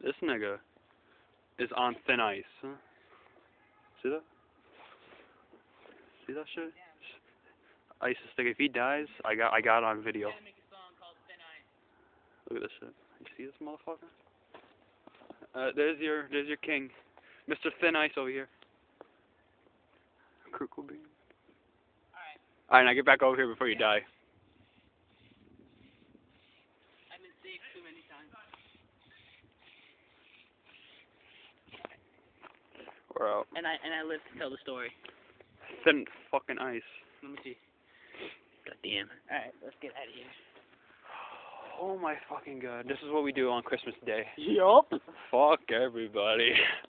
This nigga is on thin ice. Huh? See that? See that shit? Ice is thick. If he dies, I got it on video. Look at this shit. You see this motherfucker? There's your king, Mr. Thin Ice over here. Cool bean. Alright, now get back over here before you die. I've been saved too many times. We're out. And I live to tell the story. Thin fucking ice. Let me see. God damn. Alright, let's get out of here. Oh my fucking god. This is what we do on Christmas Day. Yup. Fuck everybody.